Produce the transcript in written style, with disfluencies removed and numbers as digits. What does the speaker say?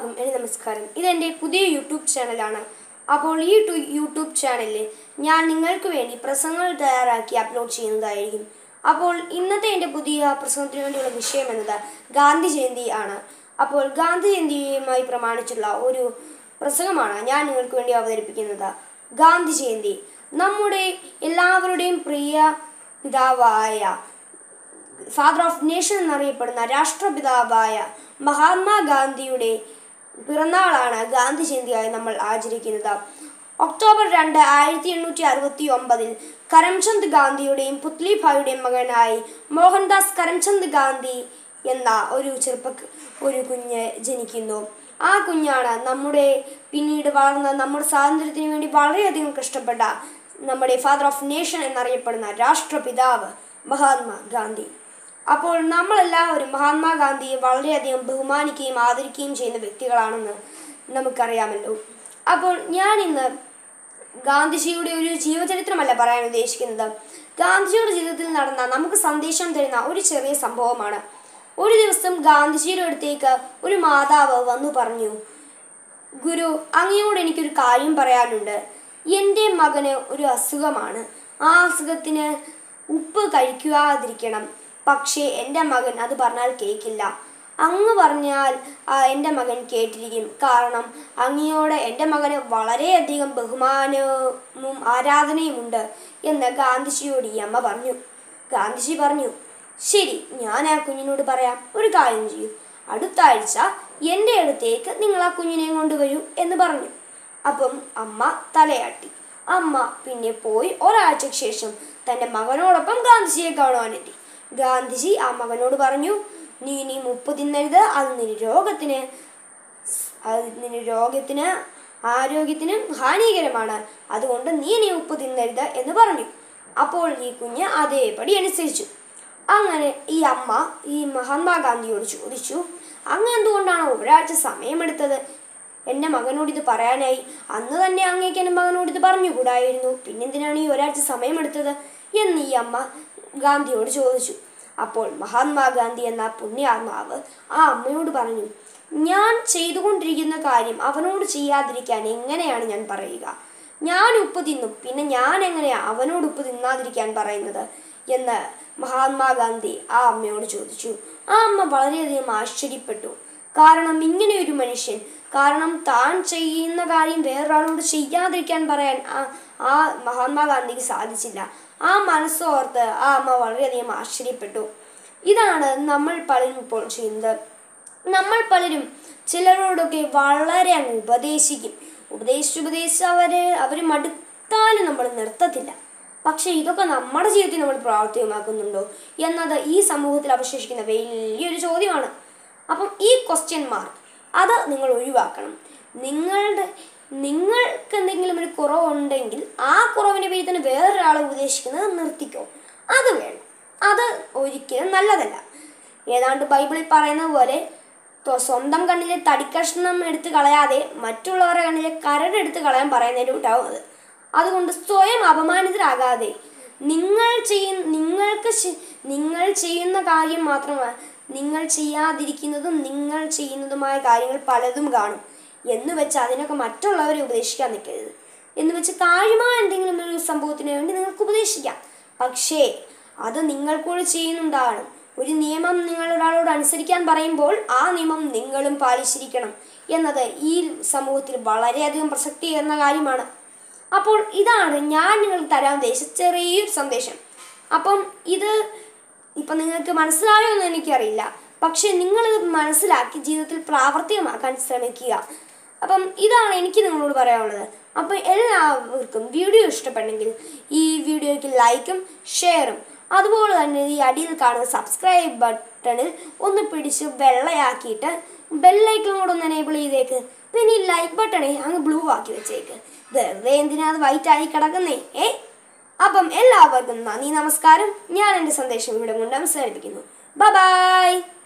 എല്ലാവർക്കും എൻ്റെ നമസ്കാരം. ഇതെൻ്റെ പുതിയ യൂട്യൂബ് ചാനലാണ്. അപ്പോൾ ഈ യൂട്യൂബ് ചാനലിൽ ഞാൻ നിങ്ങൾക്ക് വേണ്ടി പ്രസംഗങ്ങൾ തയ്യാറാക്കി അപ്ലോഡ് ചെയ്യുന്നതായിരിക്കും. അപ്പോൾ ഇന്നത്തെ എൻ്റെ പുതിയ പ്രസംഗത്തിന് വേണ്ടിയുള്ള വിഷയം എന്നത് ഗാന്ധി ജയന്തി ആണ്. അപ്പോൾ ഗാന്ധി ജയന്തിയുമായി പ്രമാണിച്ചുള്ള ഒരു പ്രസംഗമാണ് ഞാൻ നിങ്ങൾക്ക് വേണ്ടി അവതരിപ്പിക്കുന്നത്. ഗാന്ധി ജയന്തി നമ്മുടെ എല്ലാവരുടെയും പ്രിയ പിതാവായ ഫാദർ ഓഫ് നേഷൻ എന്നറിയപ്പെടുന്ന രാഷ്ട്രപിതാവായ മഹാത്മാഗാന്ധിയുടെ പിറന്നാളാണ് ഗാന്ധി ജയന്തിയായി നമ്മൾ ആചരിക്കുന്നത്. ഒക്ടോബർ 2, 1869 കരംചന്ദ് ഗാന്ധിയുടെയും പുത്ലിഭായിയുടെയും മകനായി മോഹൻദാസ് കരംചന്ദ് ഗാന്ധി എന്ന ഒരു കുഞ്ഞ് ജനിക്കുന്നു. ആ കുഞ്ഞാണ് പിന്നീട് വളർന്ന് നമ്മുടെ സ്വാതന്ത്ര്യത്തിന് വേണ്ടി വളരെയധികം കഷ്ടപ്പെട്ട നമ്മുടെ ഫാദർ ഓഫ് നേഷൻ എന്നറിയപ്പെടുന്ന രാഷ്ട്രപിതാവ് മഹാത്മാഗാന്ധി. അപ്പോൾ നമ്മളെല്ലാവരും മഹാത്മാഗാന്ധിയെ വളരെയധികം ബഹുമാനിക്കുകയും ആദരിക്കുകയും ചെയ്യുന്ന വ്യക്തികളാണെന്ന് നമുക്കറിയാമല്ലോ. അപ്പോൾ ഞാൻ ഇന്ന് ഗാന്ധിജിയുടെ ഒരു ജീവചരിത്രമല്ല പറയാൻ ഉദ്ദേശിക്കുന്നത്. ഗാന്ധിജിയുടെ ജീവിതത്തിൽ നടന്ന നമുക്ക് സന്ദേശം തരുന്ന ഒരു ചെറിയ സംഭവമാണ്. ഒരു ദിവസം ഗാന്ധിജിയുടെ അടുത്തേക്ക് ഒരു മാതാവ് വന്നു പറഞ്ഞു, ഗുരു, അങ്ങയോട് എനിക്കൊരു കാര്യം പറയാനുണ്ട്. എൻ്റെ മകന് ഒരു അസുഖമാണ്. ആ അസുഖത്തിന് ഉപ്പ് കഴിക്കാതിരിക്കണം. പക്ഷേ എൻ്റെ മകൻ അത് പറഞ്ഞാൽ കേൾക്കില്ല. അങ്ങ് പറഞ്ഞാൽ എൻ്റെ മകൻ കേട്ടിരിക്കും. കാരണം അങ്ങയോട് എൻ്റെ മകന് വളരെയധികം ബഹുമാനവും ആരാധനയുമുണ്ട് എന്ന് ഗാന്ധിജിയോട് ഈ അമ്മ പറഞ്ഞു. ഗാന്ധിജി പറഞ്ഞു, ശരി, ഞാൻ ആ കുഞ്ഞിനോട് പറയാം. ഒരു കാര്യം ചെയ്യൂ, അടുത്ത ആഴ്ച എൻ്റെ അടുത്തേക്ക് നിങ്ങൾ ആ കുഞ്ഞിനെ കൊണ്ടുവരൂ എന്ന് പറഞ്ഞു. അപ്പം അമ്മ തലയാട്ടി. അമ്മ പിന്നെ പോയി ഒരാഴ്ചയ്ക്ക് ശേഷം തൻ്റെ മകനോടൊപ്പം ഗാന്ധിജിയെ കാണുവാനെത്തി. ഗാന്ധിജി ആ മകനോട് പറഞ്ഞു, നീ ഇനി ഉപ്പ് തിന്നരുത്, അത് നിന്റെ ആരോഗ്യത്തിനും ഹാനികരമാണ്. അതുകൊണ്ട് നീ ഇനി ഉപ്പ് തിന്നരുത് എന്ന് പറഞ്ഞു. അപ്പോൾ ഈ കുഞ്ഞ് അതേപടി അനുസരിച്ചു. അങ്ങനെ ഈ അമ്മ ഈ മഹാത്മാഗാന്ധിയോട് ചോദിച്ചു, അങ്ങ് എന്തുകൊണ്ടാണ് ഒരാഴ്ച സമയമെടുത്തത് എൻ്റെ മകനോട് ഇത് പറയാനായി? അന്ന് തന്നെ അങ്ങേക്ക് എൻ്റെ മകനോട് ഇത് പറഞ്ഞുകൂടായിരുന്നു, പിന്നെന്തിനാണ് ഈ ഒരാഴ്ച സമയമെടുത്തത് എന്ന് ഈ അമ്മ ഗാന്ധിയോട് ചോദിച്ചു. അപ്പോൾ മഹാത്മാഗാന്ധി എന്ന പുണ്യാത്മാവ് ആ അമ്മയോട് പറഞ്ഞു, ഞാൻ ചെയ്തുകൊണ്ടിരിക്കുന്ന കാര്യം അവനോട് ചെയ്യാതിരിക്കാൻ എങ്ങനെയാണ് ഞാൻ പറയുക? ഞാൻ ഉപ്പ് തിന്നും, പിന്നെ ഞാൻ എങ്ങനെയാണ് അവനോട് ഉപ്പ് തിന്നാതിരിക്കാൻ പറയുന്നത് എന്ന് മഹാത്മാഗാന്ധി ആ അമ്മയോട് ചോദിച്ചു. ആ അമ്മ വളരെയധികം ആശ്ചര്യപ്പെട്ടു. കാരണം ഇങ്ങനെയൊരു മനുഷ്യൻ, കാരണം താൻ ചെയ്യുന്ന കാര്യം വേറൊരാളോട് ചെയ്യാതിരിക്കാൻ പറയാൻ ആ മഹാത്മാഗാന്ധിക്ക് സാധിച്ചില്ല. ആ മനസ്സോർത്ത് ആ അമ്മ വളരെയധികം ആശ്ചര്യപ്പെട്ടു. ഇതാണ് നമ്മൾ പലരും ഇപ്പോൾ ചെയ്യുന്നത്. നമ്മൾ പലരും ചിലരോടൊക്കെ വളരെ അങ്ങ് ഉപദേശിച്ച് അവർ മടുത്താലും നമ്മൾ നിർത്തത്തില്ല. പക്ഷേ ഇതൊക്കെ നമ്മുടെ ജീവിതത്തിൽ നമ്മൾ പ്രാവർത്തികമാക്കുന്നുണ്ടോ എന്നത് ഈ സമൂഹത്തിൽ അവശേഷിക്കുന്ന വലിയൊരു ചോദ്യമാണ്. അപ്പം ഈ ക്വസ്റ്റ്യൻ മാർക്ക് അത് നിങ്ങൾ ഒഴിവാക്കണം. നിങ്ങൾക്ക് എന്തെങ്കിലും ഒരു കുറവുണ്ടെങ്കിൽ ആ കുറവിനെ പറ്റി തന്നെ വേറൊരാളെ ഉപദേശിക്കുന്നത് നിർത്തിക്കോ. അത് വേണം. അത് ഒരിക്കലും നല്ലതല്ല. ഏതാണ്ട് ബൈബിളിൽ പറയുന്ന പോലെ സ്വന്തം കണ്ണിലെ തടിക്കഷ്ണം എടുത്ത് കളയാതെ മറ്റുള്ളവരുടെ കണ്ണിലെ കരടെടുത്ത് കളയാൻ പറയുന്നതിൻ്റെ കൂട്ടാവും അത്. അതുകൊണ്ട് സ്വയം അപമാനിതരാകാതെ നിങ്ങൾ ചെയ്യുന്ന കാര്യം മാത്രമാണ്, നിങ്ങൾ ചെയ്യാതിരിക്കുന്നതും നിങ്ങൾ ചെയ്യുന്നതുമായ കാര്യങ്ങൾ പലതും കാണും എന്ന് വെച്ച് അതിനൊക്കെ മറ്റുള്ളവരെ ഉപദേശിക്കാൻ നിൽക്കരുത്. എന്ന് വെച്ച് കാര്യമായ എന്തെങ്കിലും ഒരു സംഭവത്തിന് വേണ്ടി നിങ്ങൾക്ക് ഉപദേശിക്കാം. പക്ഷേ അത് നിങ്ങൾക്കൂടെ ചെയ്യുന്നുണ്ടാകണം. ഒരു നിയമം നിങ്ങളൊരാളോട് അനുസരിക്കാൻ പറയുമ്പോൾ ആ നിയമം നിങ്ങളും പാലിച്ചിരിക്കണം എന്നത് ഈ സമൂഹത്തിൽ വളരെയധികം പ്രസക്തിയേറുന്ന കാര്യമാണ്. അപ്പോൾ ഇതാണ് ഞാൻ നിങ്ങൾക്ക് തരാൻ ഉദ്ദേശിച്ച ചെറിയൊരു സന്ദേശം. അപ്പം ഇപ്പം നിങ്ങൾക്ക് മനസ്സിലായോ എന്ന് എനിക്കറിയില്ല. പക്ഷേ നിങ്ങളിത് മനസ്സിലാക്കി ജീവിതത്തിൽ പ്രാവർത്തികമാക്കാൻ ശ്രമിക്കുക. അപ്പം ഇതാണ് എനിക്ക് നിങ്ങളോട് പറയാനുള്ളത്. അപ്പം എല്ലാവർക്കും വീഡിയോ ഇഷ്ടപ്പെട്ടെങ്കിൽ ഈ വീഡിയോയ്ക്ക് ലൈക്കും ഷെയറും അതുപോലെ തന്നെ ഈ അടിയിൽ കാണുന്ന സബ്സ്ക്രൈബ് ബട്ടണിൽ ഒന്ന് പിടിച്ച് വെള്ളയാക്കിയിട്ട് ബെല്ലൈക്കൺ കൂടെ ഒന്ന് എനേബിൾ ചെയ്തേക്ക്. പിന്നെ ഈ ലൈക്ക് ബട്ടണെ അങ്ങ് ബ്ലൂ ആക്കി വെച്ചേക്ക്. വെറുതെ എന്തിനാ അത് വൈറ്റ് ആയി കിടക്കുന്നേ? അപ്പം എല്ലാവർക്കും നന്ദി, നമസ്കാരം. ഞാൻ എൻ്റെ സന്ദേശം ഇവിടെ കൊണ്ട് അവസാനിപ്പിക്കുന്നു. ബൈ.